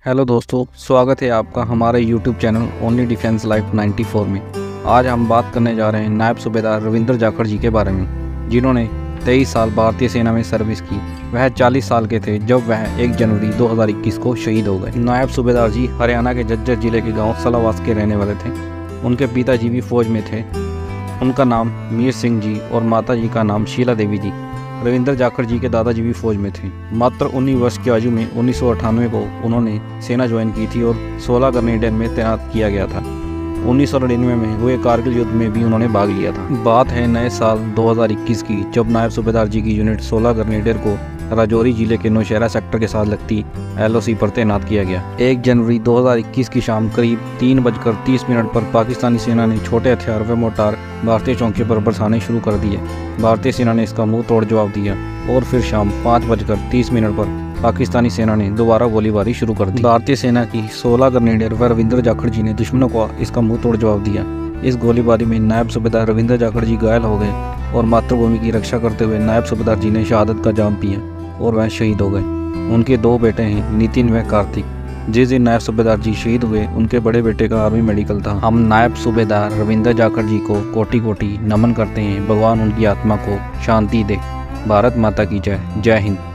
Hello दोस्तों, स्वागत है आपका हमारे YouTube channel only defence life 94 में। आज हम बात करने जा रहे हैं नायब सूबेदार रविंद्र जाखड़ जी के बारे में, जिन्होंने 23 साल भारतीय सेना में सर्विस की। वह 40 साल के थे जब वह 1 जनवरी 2021 को शहीद हो गए। नायब सूबेदार जी हरियाणा के झज्जर जिले के गाँव सलावास के रहने वाले थे। उनके पिताजी भी फौज में थे। उनका नाम मीर सिंह जी और माता जी का नाम शीला देवी जी। रविंद्र जाखड़ जी के दादाजी भी फौज में थे। मात्र 19 वर्ष की आयु में 1998 को उन्होंने सेना ज्वाइन की थी और 16 ग्रेनेडियर में तैनात किया गया था। 1999 में हुए कारगिल युद्ध में भी उन्होंने भाग लिया था। बात है नए साल 2021 की, जब नायब सूबेदार जी की यूनिट 16 ग्रेनेडियर को राजौरी जिले के नौशहरा सेक्टर के साथ लगती LOC पर तैनात किया गया। 1 जनवरी 2021 की शाम करीब 3:30 पर पाकिस्तानी सेना ने छोटे हथियार व मोर्टार भारतीय चौकी पर बरसाने शुरू कर दिए। भारतीय सेना ने इसका मुंह तोड़ जवाब दिया और फिर शाम 5:30 पर पाकिस्तानी सेना ने दोबारा गोलीबारी शुरू कर दी। भारतीय सेना की 16 ग्रेनेडियर व रविंद्र जाखड़ जी ने दुश्मनों को इसका मुंह तोड़ जवाब दिया। इस गोलीबारी में नायब सूबेदार रविंद्र जाखड़ जी घायल हो गए और मातृभूमि की रक्षा करते हुए नायब सूबेदार जी ने शहादत का जाम पिया और वह शहीद हो गए। उनके 2 बेटे हैं, नितिन व कार्तिक। जिस दिन नायब सूबेदार जी शहीद हुए उनके बड़े बेटे का आर्मी मेडिकल था। हम नायब सूबेदार रविंद्र जाखड़ जी को कोटि कोटि नमन करते हैं। भगवान उनकी आत्मा को शांति दे। भारत माता की जय। जय हिंद।